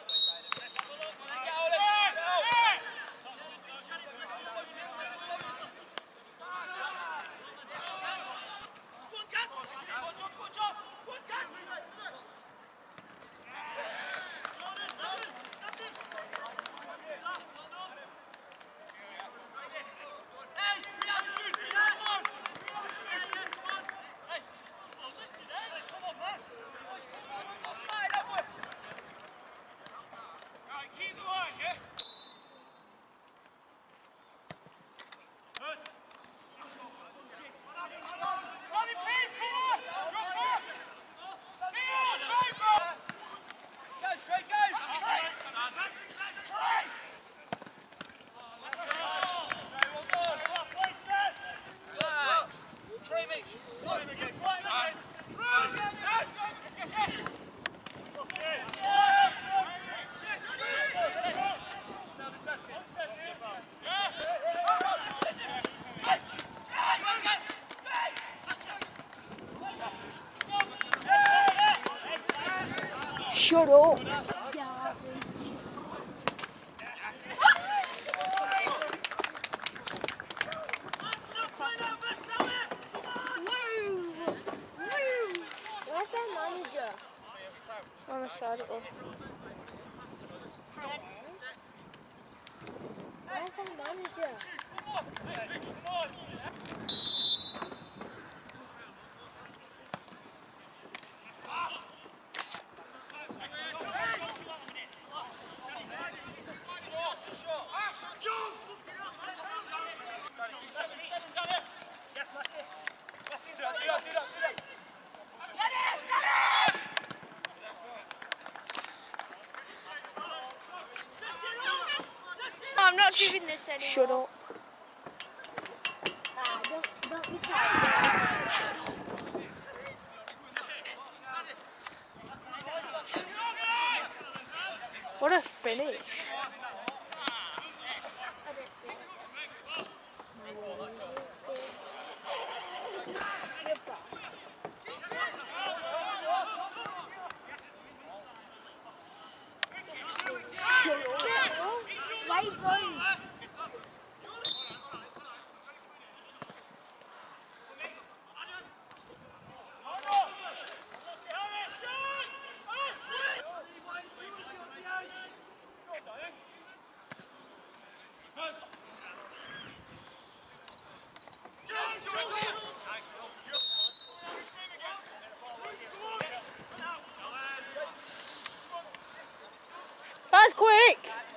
Shut up. Where's their manager? On the side of it. Where's their manager? I'm not giving this anymore. Shut up. Don't be tired. What a finish. I didn't see it. Why are you going? That's quick.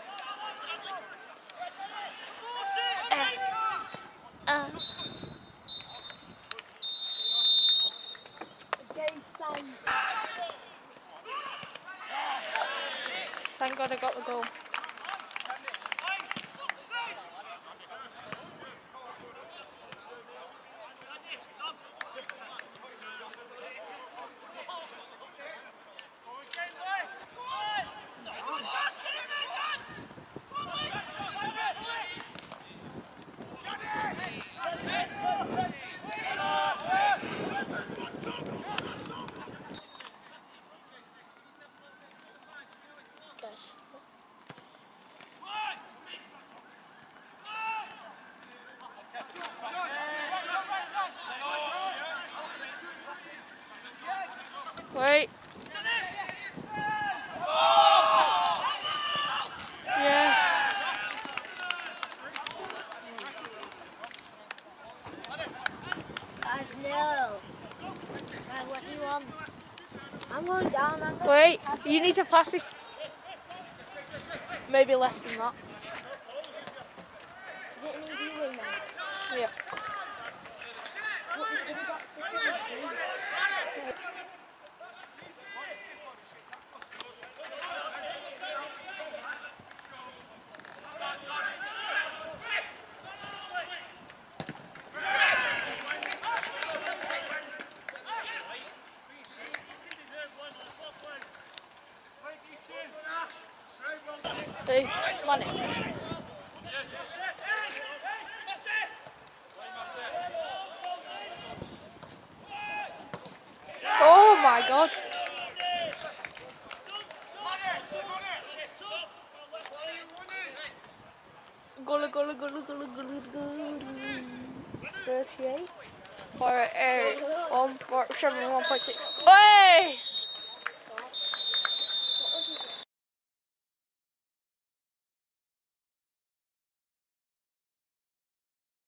Thank God I got the goal. Yes. Wait. Yes. 5-0. Right, what do you want? I'm going down. I'm going Wait. You need to pass this. Maybe less than that. Is it an easy win then? Yeah. What, you could've got the finish, Hey, money. Oh my God. Goal. 38. Or 7, 1.6. Hey!